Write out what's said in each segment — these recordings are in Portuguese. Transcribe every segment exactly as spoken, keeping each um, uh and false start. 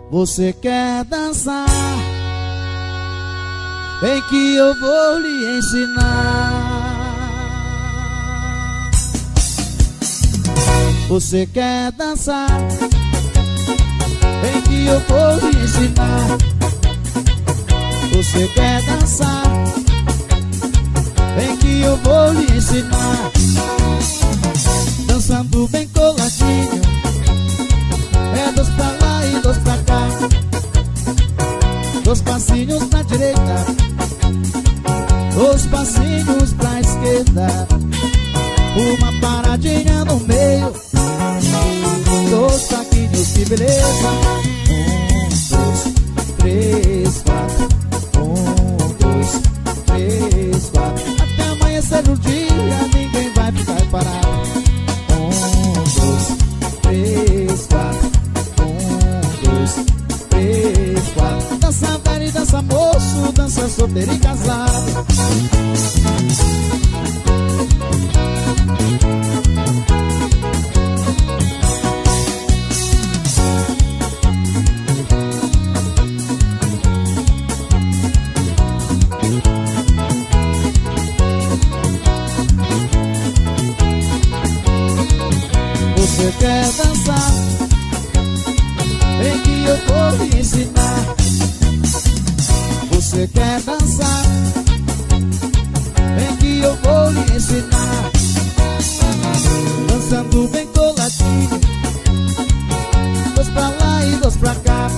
Você quer dançar? Vem que eu vou lhe ensinar. Você quer dançar? Vem que eu vou lhe ensinar. Você quer dançar? Vem que eu vou lhe ensinar. Dançando bem coladinho, é dois pra lá e dois pra cá. Dois passinhos na direita, dois passinhos pra esquerda. Uma paradinha no meio, dois taquinhos, que beleza. Um, dois, três, quatro. Um, dois, três, quatro. Até amanhecer o dia, ninguém vai ficar parado. Um, dois, três, quatro. Um, dois, três, quatro. Dança velho e dança moço, dança solteiro e casado. Você quer dançar? Vem que eu vou lhe ensinar. Você quer dançar? Vem que eu vou lhe ensinar. Dançando bem coladinho, dois pra lá e dois pra cá.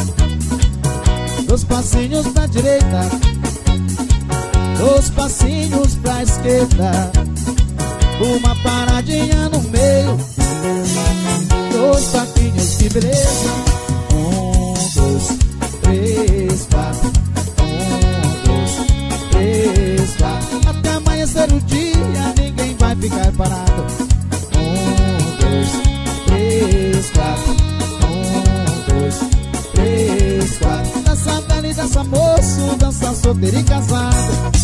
Dois passinhos pra direita, dois passinhos pra esquerda. Uma paradinha no meio, dois taquinhos, que beleza. Um, dois, três, quatro. Um, dois, três, quatro. Até amanhecer o dia, ninguém vai ficar parado. Um, dois, três, quatro. Um, dois, três, quatro. Dança velho e dança moço, dança solteiro e casado.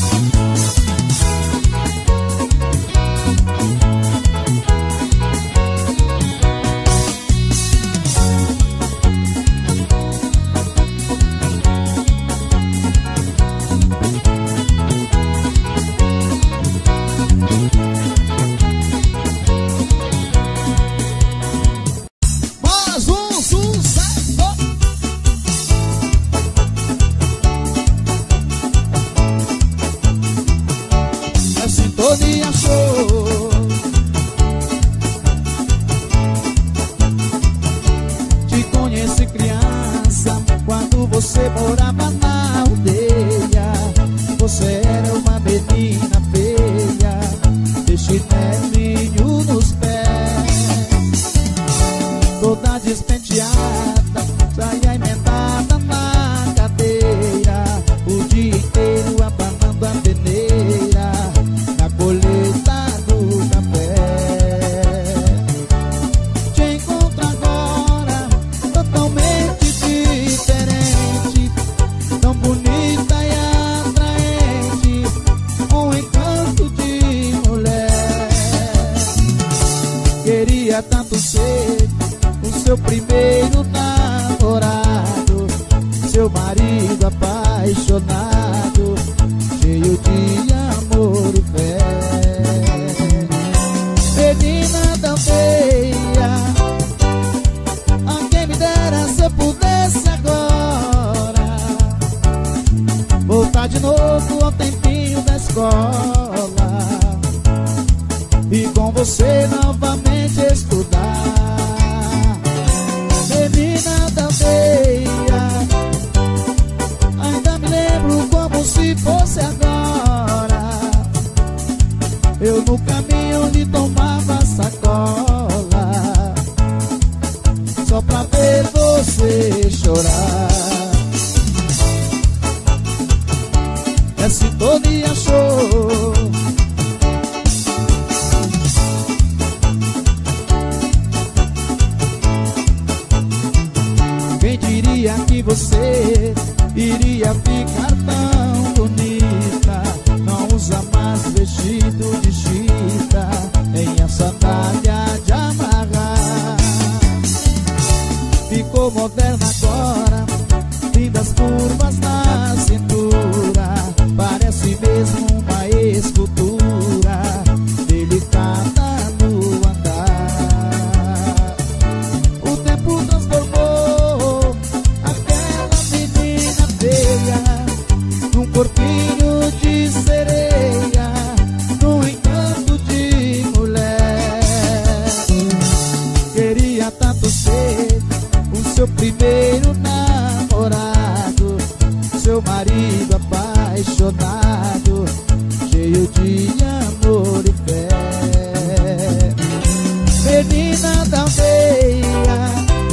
ficou moderna agora. Lindas curvas na cintura, parece mesmo uma escultura, delicada no andar. O tempo transformou aquela menina feia num corpinho de sereia, num encanto de mulher. Queria tanto ser o seu primeiro namorado, seu marido apaixonado, cheio de amor e fé. Menina da veia,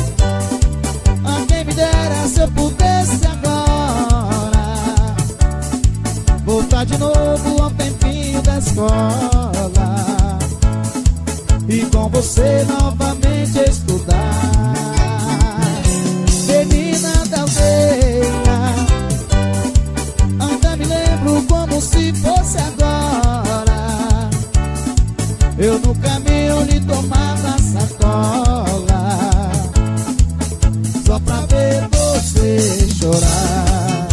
a quem me dera se eu pudesse agora voltar de novo ao tempinho da escola e com você novamente estudar. Menina da veia, ainda me lembro como se fosse agora, eu no caminho lhe tomava sacola, só pra ver você chorar.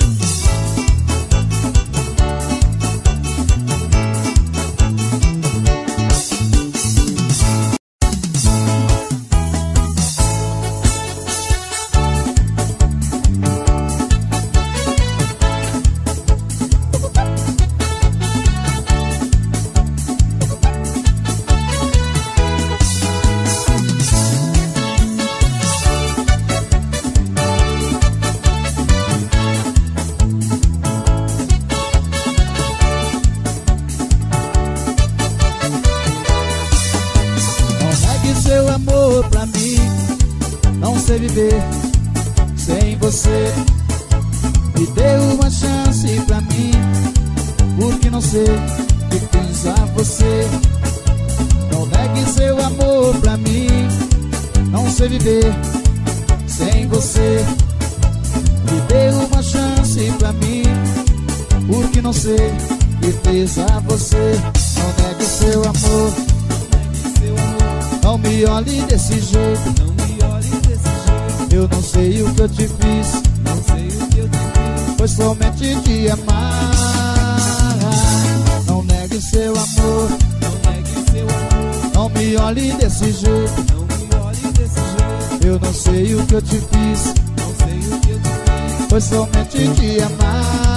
Seu amor pra mim, não sei viver sem você. Me dê uma chance pra mim, porque não sei o que fiz a você. Não negue seu amor pra mim, não sei viver sem você. Me dê uma chance pra mim, porque não sei o que fiz a você. Não negue seu amor, não me olhe desse jeito, não me olhe desse jeito. Eu não sei o que eu te fiz, não sei o que eu te fiz. Foi somente te amar. Não negue seu amor, não negue seu amor. Não me olhe desse jeito, não me olhe desse jeito. Eu não sei o que eu te fiz, não sei o que eu te fiz. Foi somente te amar.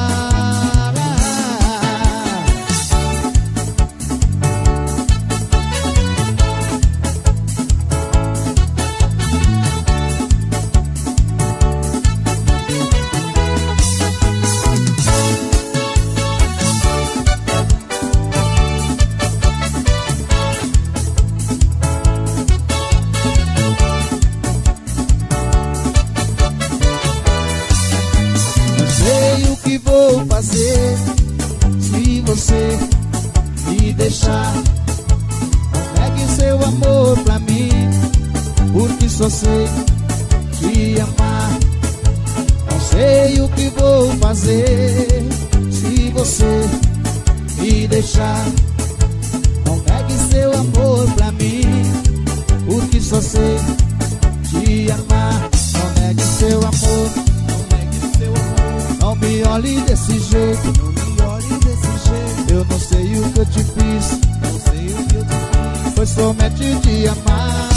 Vou fazer se você me deixar. Não negue seu amor pra mim, porque só sei te amar. Não sei o que vou fazer se você me deixar. Não negue seu amor pra mim, porque só sei te amar. Não negue seu amor, não me olhe desse jeito, não me olhe desse jeito. Eu não sei o que eu te fiz, não sei o que eu te fiz. Foi somente te amar.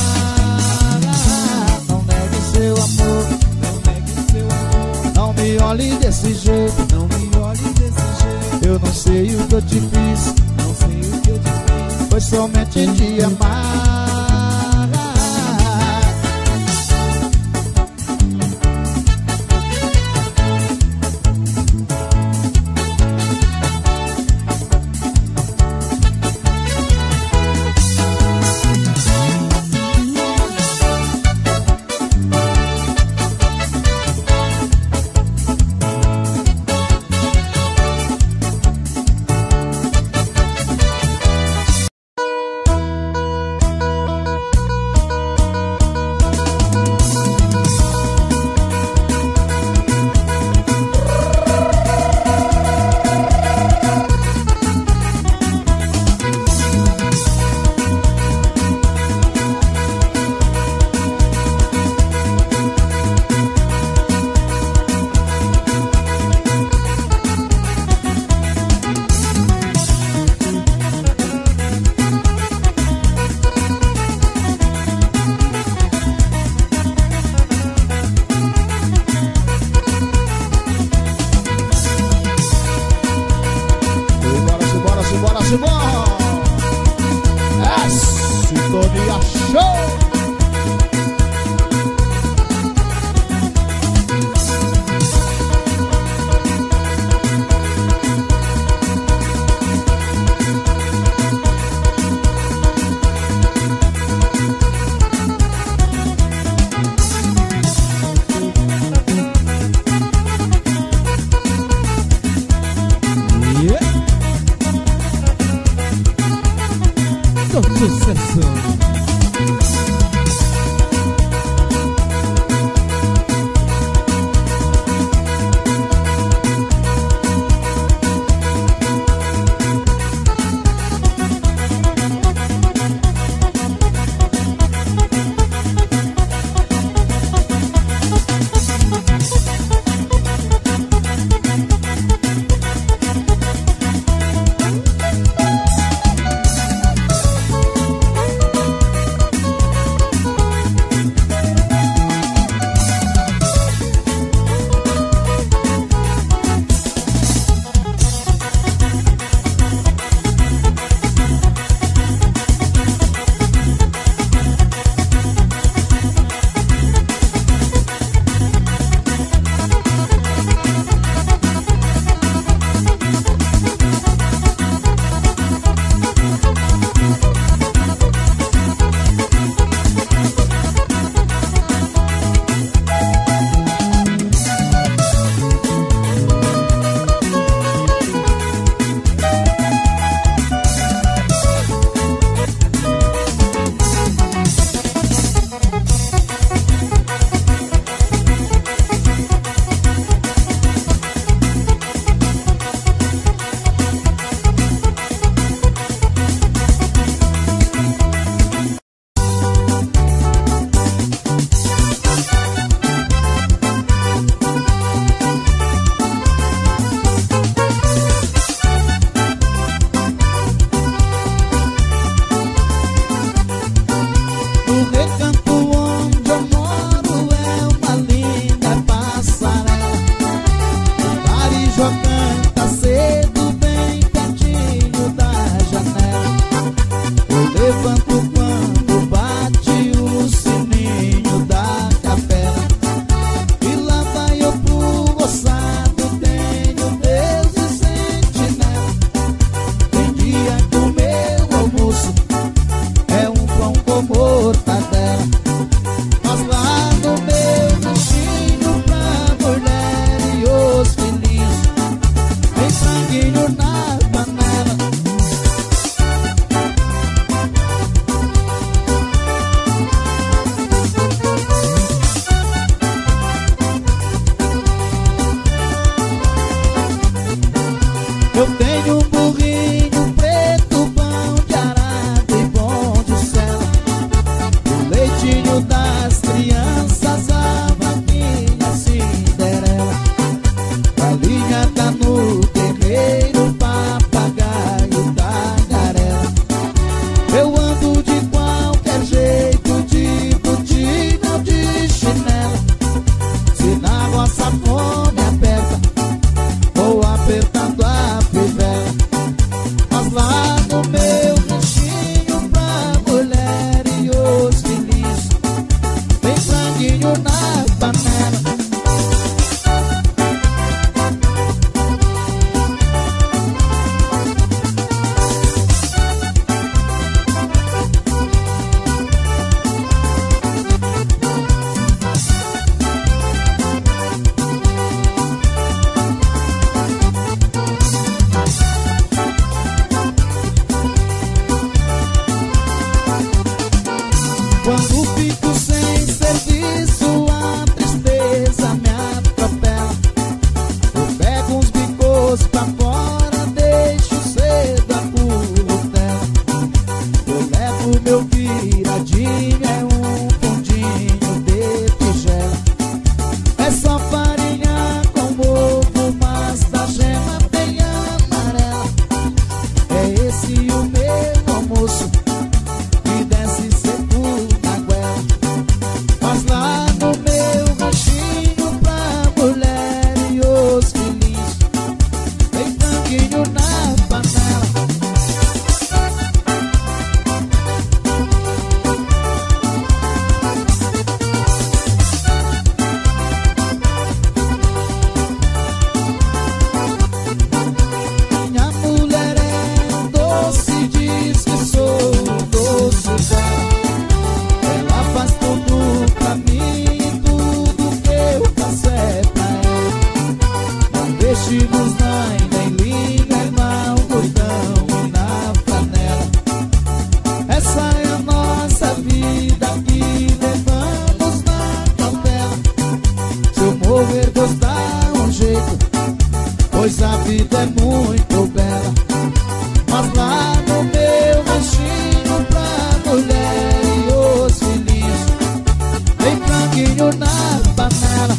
Não negue seu amor, não negue seu amor. Não me olhe desse jeito, não me olhe desse jeito. Eu não sei o que eu te fiz, não sei o que eu te fiz. Foi somente te amar. isso. Quando fico sem serviço, branquinho na panela.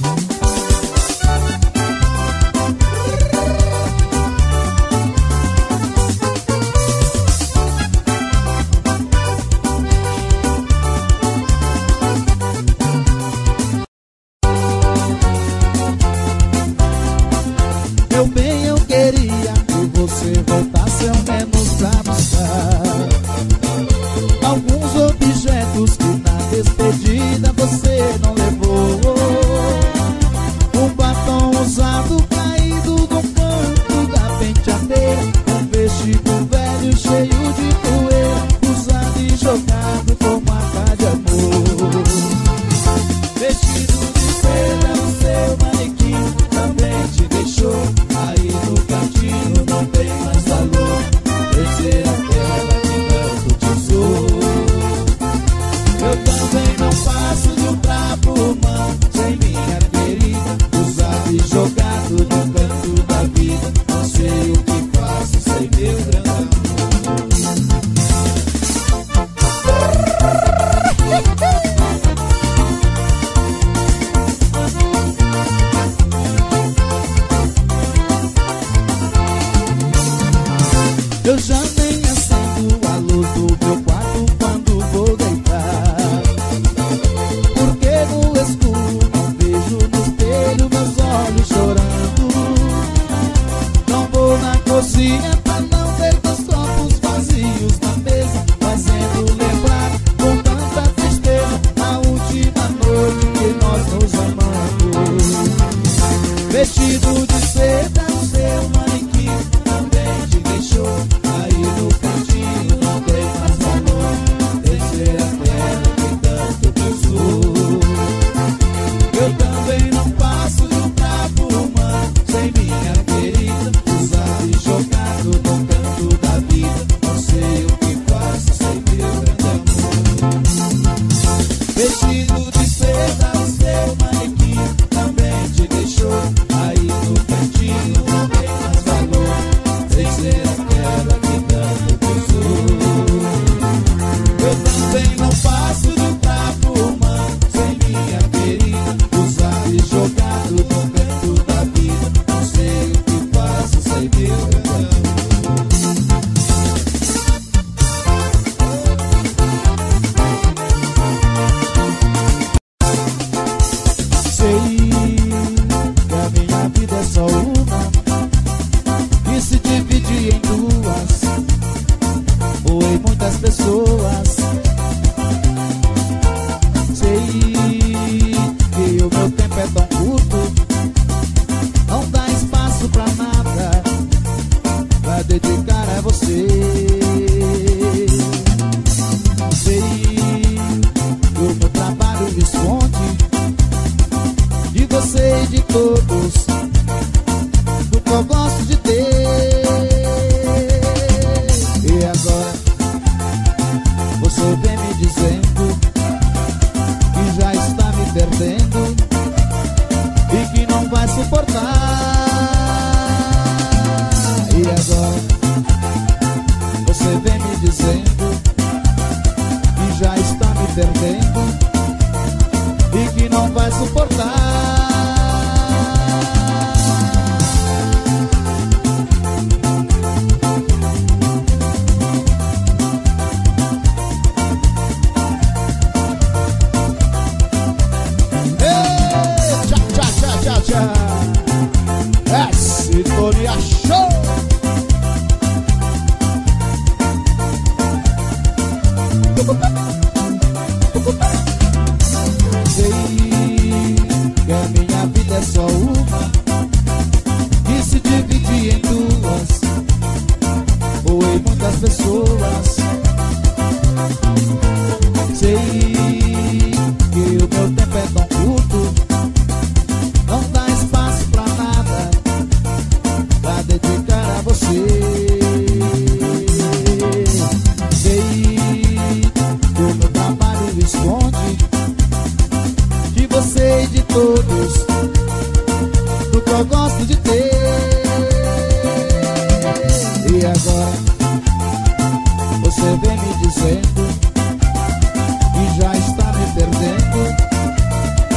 Meu bem, eu queria que você voltasse ao menos pra buscar alguns objetos que na despedida você não levou. Um batom usado caído no canto da penteadeira, um vestido velho cheio de poeira, usado e jogado com marca de amor. Vestido de seda, o seu manequim também te deixou. Aí no cantinho não tem mais valor. Descer aquela que tanto te usou. Eu também não passo de um trapo humano sem minha querida, usado e jogado no canto da vida. Não sei o que faço sem meu grande amor. Eu já nem acendo a luz do meu quarto quando vou deitar, porque no escuro não vejo no espelho meus olhos chorando. Não vou na cozinha pra não ver meus copos vazios na mesa, fazendo lembrar com tanta tristeza a última noite que nós nos amamos. Vestido de seda, o seu manequim também te deixou. Aí no cantinho não tem mais valor. Descer a terra que tanto te usou. Eu também não passo de um trapo humano sem minha querida, usado e jogado no canto da vida. Não sei o que faço sem meu grande amor. Vestido de seda, o seu manequim também te deixou. Aí no cantinho não tem mais valor. Sem ser aquela que tanto te usou. Eu também não passo de um trapo humano sem minha querida, usado e jogado no canto da vida. Não sei o que faço sem meu grande amor. Sei que a minha vida é só uma, que se divide em duas ou em muitas pessoas. Sei que o meu tempo é tão curto, não dá espaço pra nada pra dedicar a você. Sei que o meu trabalho me esconde de você e de todos do que eu gosto de ter. E agora você vem me dizendo que já está me perdendo e que não vai suportar. E agora você vem me dizendo que já está me perdendo e que não vai suportar. É Sintonia Show! Sei que a minha vida é só uma, que se divide em duas ou em muitas pessoas. Sei que o meu tempo é tão curto, não dá espaço pra nada pra dedicar a você. Sei que o meu trabalho esconde de você e de todos do que eu gosto de ter. E agora você vem me dizendo que já está me perdendo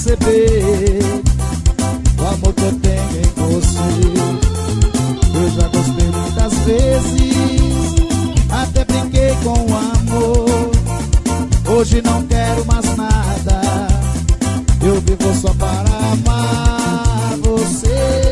perceber o amor que eu tenho em você. Eu já gostei muitas vezes, até brinquei com o amor. Hoje não quero mais nada, eu vivo só para amar você.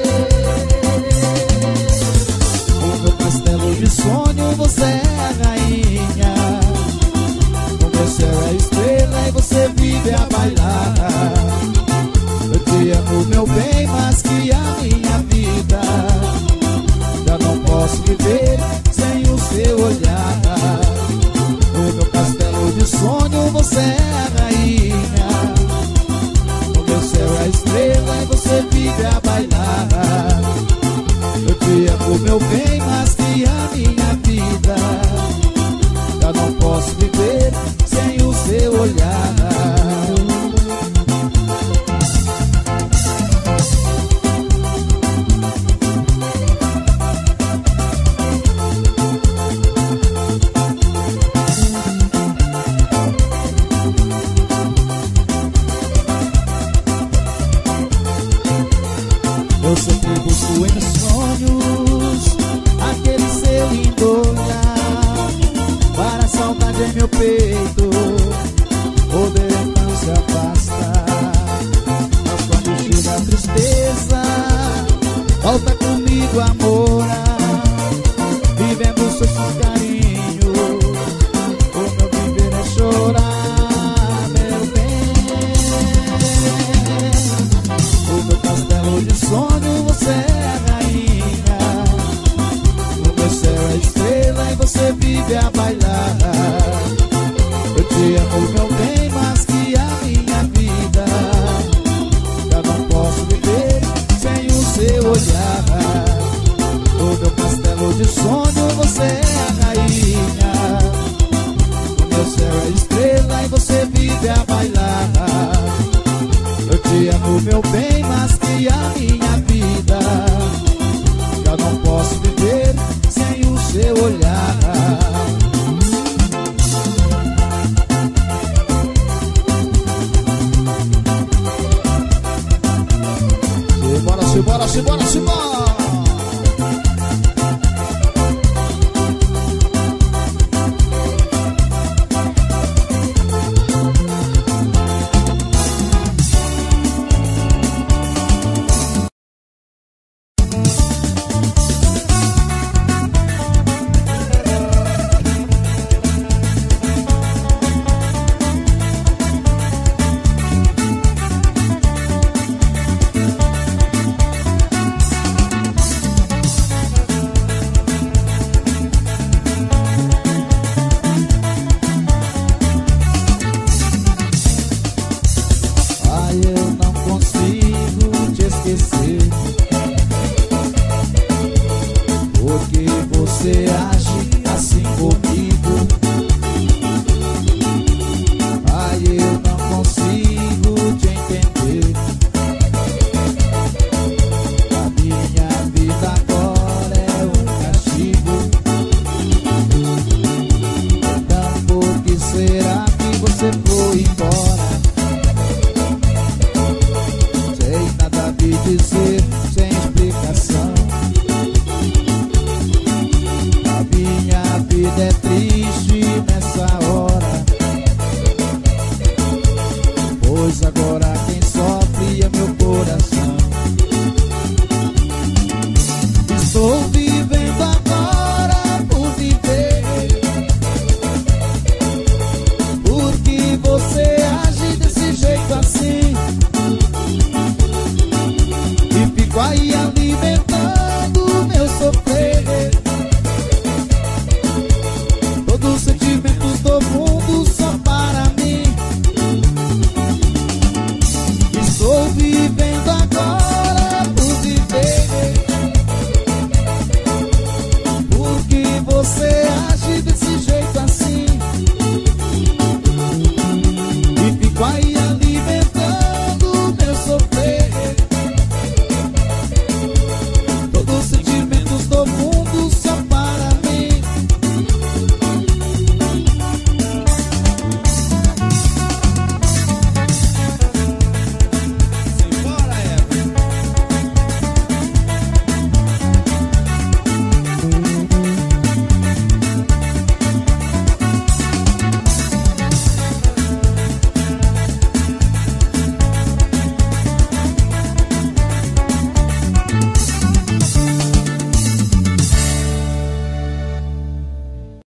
O meu castelo de sonho, você é a rainha. O meu céu é estrela e você vive a bailar. Eu te amo, meu bem, mais que a minha vida. Já não posso viver sem o seu olhar. O meu castelo de sonho, você é a rainha. O meu céu é a estrela e você vive a bailar. Eu te amo, meu bem, mais que a minha vida. Já não posso viver sem o seu olhar. Eu sempre busco em sonhos aquele seu lindo olhar, para a saudade em meu peito poder então se afastar. Mas quando chega a tristeza, volta comigo a morar, vivendo seus carinhos. O meu viver é chorar, meu bem. O meu castelo de sonho, você é a rainha. O meu céu é estrela e você vive a bailar. Eu te amo, meu bem, mais que a minha vida. Já não posso viver sem o seu olhar. O meu castelo de sonho, você é a rainha. O meu céu é estrela e você vive a bailar. Eu te amo, meu bem, mais que a minha